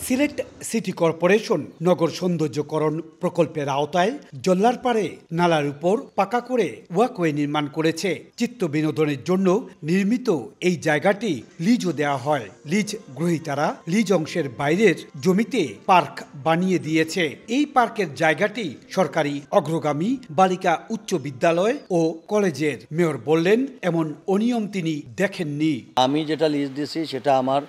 Sylhet city corporation নগর সৌন্দর্যকরণ প্রকল্পের আওতায় জল্লারপাড়ে নালার উপর পাকা করে ওয়াকওয়ে নির্মাণ করেছে। চিত্ত বিনোদনের জন্য নির্মিত এই জায়গাটি লিজও দেওয়া হয়। লিজ গ্রহীতারা লিজ অংশের বাইরের জমিতে পার্ক বানিয়ে দিয়েছে। এই পার্কের জায়গাটি সরকারি অগ্রগামী বালিকা উচ্চ বিদ্যালয় ও কলেজের। মেয়র বললেন, এমন অনিয়ম তিনি দেখেননি। আমি যেটা লিজ দিয়েছি সেটা আমার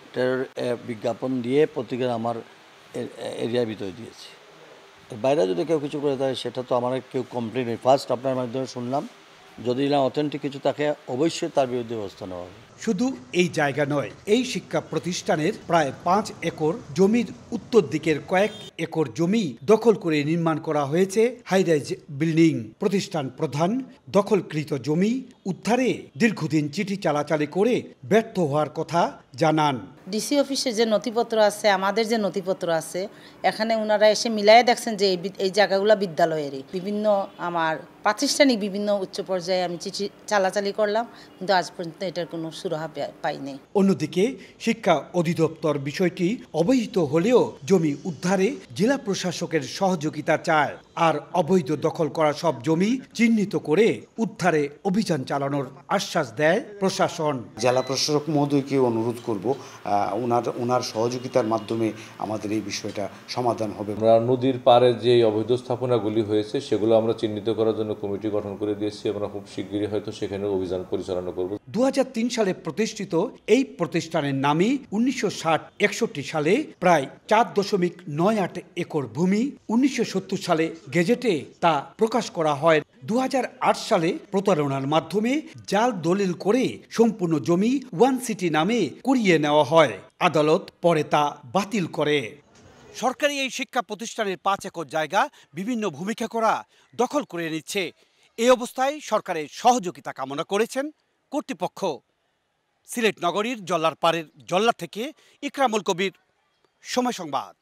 বিজ্ঞাপন দিয়ে পত্রিকা আমার এরিয়ার ভিতরে দিয়েছি। বাইরে যদি কেউ কিছু করে থাকে সেটা তো আমার কেউ কমপ্লেন নেই। ফার্স্ট আপনার মাধ্যমে শুনলাম, যদি না অথেন্টিক কিছু থাকে অবশ্যই তার বিরুদ্ধে ব্যবস্থা নেওয়া হবে। শুধু এই জায়গা নয়, এই শিক্ষা প্রতিষ্ঠানের প্রায় 5 একর জমির উত্তর দিকের কয়েক একর জমি দখল করে নির্মাণ করা হয়েছে হাইরাইজ বিল্ডিং। প্রতিষ্ঠান প্রধান দখলকৃত জমি উদ্ধারে দীর্ঘদিন চিঠি চালাচালি করে ব্যর্থ হওয়ার কথা জানান। ডিসি অফিসে যে নথিপত্র আছে, আমাদের যে নথিপত্র আছে, এখানে ওনারা এসে মিলাই দেখছেন যে এই জায়গাগুলো বিদ্যালয়েরই। বিভিন্ন আমার প্রাতিষ্ঠানিক বিভিন্ন উচ্চ পর্যায়ে আমি চিঠি চালাচালি করলাম, কিন্তু আজ পর্যন্ত এটার কোনো সুরাহা পাইনি। অন্যদিকে শিক্ষা অধিদপ্তর বিষয়টি অবহিত হলেও জমি উদ্ধারে জেলা প্রশাসকের সহযোগিতা চায়। আর অবৈধ দখল করা সব জমি চিহ্নিত করে উদ্ধারে অভিযান চালানোর আশ্বাস দেয় প্রশাসন। জেলা প্রশাসক মহোদয়কে অনুরোধ করব, ওনার সহযোগিতার মাধ্যমে আমাদের এই বিষয়টা সমাধান হবে। আমরা নদীর পাড়ে যে অবৈধ স্থাপনাগুলি হয়েছে সেগুলো আমরা চিহ্নিত করার জন্য কমিটি গঠন করে দিয়েছি। আমরা খুব শীঘ্রই হয়তো সেখানে অভিযান পরিচালনা করব। 2003 সালে প্রতিষ্ঠিত এই প্রতিষ্ঠানের নামে 1960-61 সালে প্রায় 4.98 একর ভূমি, 1970 সালে গেজেটে তা প্রকাশ করা হয়। 2008 সালে প্রতারণার মাধ্যমে জাল দলিল করে সম্পূর্ণ জমি ওয়ান সিটি নামে কুড়িয়ে নেওয়া হয়। আদালত পরে তা বাতিল করে। সরকারি এই শিক্ষা প্রতিষ্ঠানের 5 একর জায়গা বিভিন্ন ভূমিকা করা দখল করে নিচ্ছে। এই অবস্থায় সরকারের সহযোগিতা কামনা করেছেন কর্তৃপক্ষ। সিলেট নগরীর জল্লারপাড়ের জল্লা থেকে ইকরামুল কবির, সময় সংবাদ।